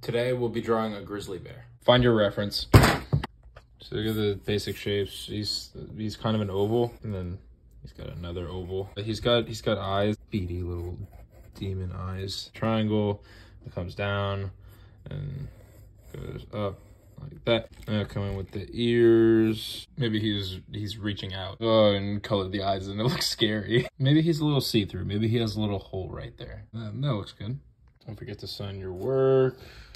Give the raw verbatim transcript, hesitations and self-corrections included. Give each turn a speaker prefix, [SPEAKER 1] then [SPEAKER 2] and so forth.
[SPEAKER 1] Today we'll be drawing a grizzly bear. Find your reference. So look at the basic shapes. He's he's kind of an oval, and then he's got another oval. He's got he's got eyes, beady little demon eyes. Triangle that comes down and goes up like that. And come in with the ears. Maybe he's he's reaching out. Oh, and color the eyes, and it looks scary. Maybe he's a little see-through. Maybe he has a little hole right there. Um, that looks good. Don't forget to sign your work.